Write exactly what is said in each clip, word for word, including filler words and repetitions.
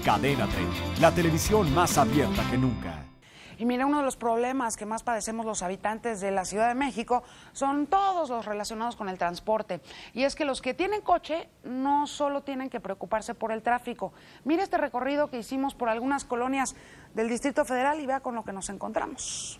Cadena treinta, la televisión más abierta que nunca. Y mira, uno de los problemas que más padecemos los habitantes de la Ciudad de México son todos los relacionados con el transporte. Y es que los que tienen coche no solo tienen que preocuparse por el tráfico. Mira este recorrido que hicimos por algunas colonias del Distrito Federal y vea con lo que nos encontramos.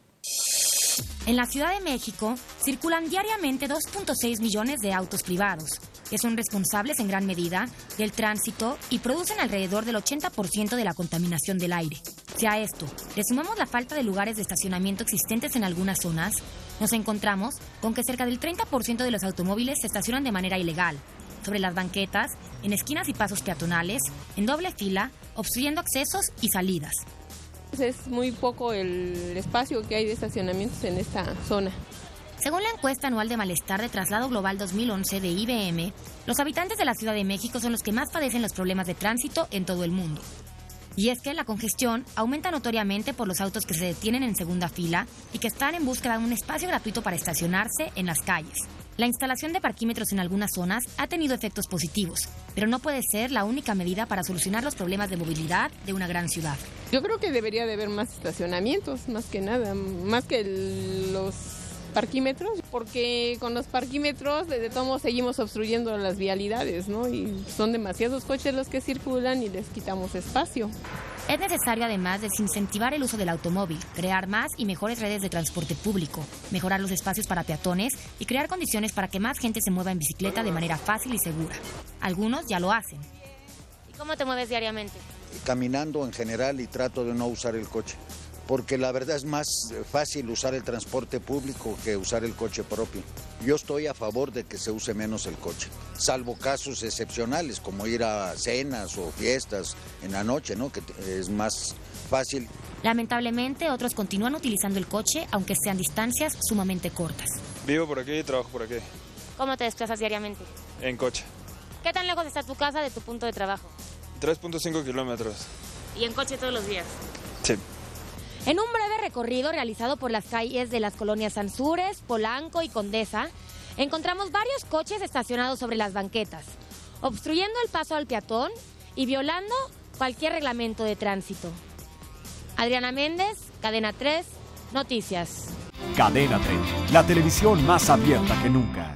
En la Ciudad de México circulan diariamente dos punto seis millones de autos privados, que son responsables en gran medida del tránsito y producen alrededor del ochenta por ciento de la contaminación del aire. Si a esto le sumamos la falta de lugares de estacionamiento existentes en algunas zonas, nos encontramos con que cerca del treinta por ciento de los automóviles se estacionan de manera ilegal, sobre las banquetas, en esquinas y pasos peatonales, en doble fila, obstruyendo accesos y salidas. Es muy poco el espacio que hay de estacionamientos en esta zona. Según la encuesta anual de malestar de Traslado Global dos mil once de I B M, los habitantes de la Ciudad de México son los que más padecen los problemas de tránsito en todo el mundo. Y es que la congestión aumenta notoriamente por los autos que se detienen en segunda fila y que están en búsqueda de un espacio gratuito para estacionarse en las calles. La instalación de parquímetros en algunas zonas ha tenido efectos positivos, pero no puede ser la única medida para solucionar los problemas de movilidad de una gran ciudad. Yo creo que debería de haber más estacionamientos, más que nada, más que el, los parquímetros, porque con los parquímetros de todos modos seguimos obstruyendo las vialidades, ¿no? Y son demasiados coches los que circulan y les quitamos espacio. Es necesario además desincentivar el uso del automóvil, crear más y mejores redes de transporte público, mejorar los espacios para peatones y crear condiciones para que más gente se mueva en bicicleta de manera fácil y segura. Algunos ya lo hacen. ¿Y cómo te mueves diariamente? Caminando en general y trato de no usar el coche, porque la verdad es más fácil usar el transporte público que usar el coche propio. Yo estoy a favor de que se use menos el coche, salvo casos excepcionales como ir a cenas o fiestas en la noche, ¿no? Que es más fácil. Lamentablemente, otros continúan utilizando el coche, aunque sean distancias sumamente cortas. Vivo por aquí y trabajo por aquí. ¿Cómo te desplazas diariamente? En coche. ¿Qué tan lejos está tu casa de tu punto de trabajo? tres punto cinco kilómetros. ¿Y en coche todos los días? Sí. En un breve recorrido realizado por las calles de las colonias Anzures, Polanco y Condesa, encontramos varios coches estacionados sobre las banquetas, obstruyendo el paso al peatón y violando cualquier reglamento de tránsito. Adriana Méndez, Cadena tres, Noticias. Cadena treinta, la televisión más abierta que nunca.